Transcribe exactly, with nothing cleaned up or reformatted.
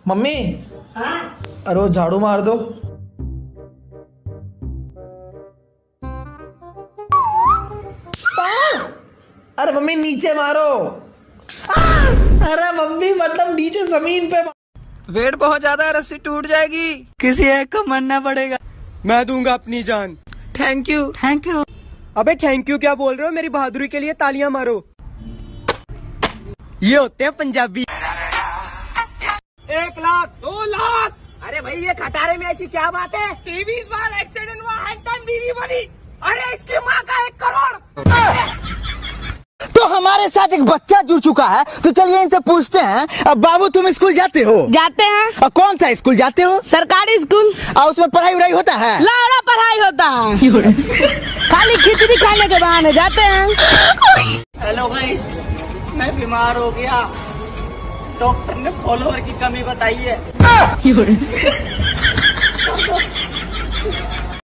Mummy. हाँ? अरे वो झाड़ू मार दो। अरे मम्मी नीचे मारो। अरे मम्मी मतलब नीचे जमीन पे। वेट बहुत ज्यादा है, रस्सी टूट जाएगी। किसी एक को मरना पड़ेगा। मैं दूंगा अपनी जान। Thank you thank you. अबे थैंक यू क्या बोल रहे हो, मेरी बहादुरी के लिए तालियां मारो। ये होते हैं पंजाबी। एक लाख दो लाख। अरे भाई ये खटारे में ऐसी क्या बात है? तेईस बार एक्सीडेंट हुआ है, बीवी बनी। अरे इसकी माँ का एक करोड़। तो हमारे साथ एक बच्चा जुड़ चुका है, तो चलिए इनसे पूछते हैं। अब बाबू तुम स्कूल जाते हो? जाते हैं। और कौन सा स्कूल जाते हो? सरकारी स्कूल। और उसमें पढ़ाई वढ़ाई होता है? लाड़ा पढ़ाई होता है। खाली खिचड़ी खाने के बहाने जाते हैं। हेलो भाई, मैं बीमार हो गया, डॉक्टर ने फॉलोअर की कमी बताई है।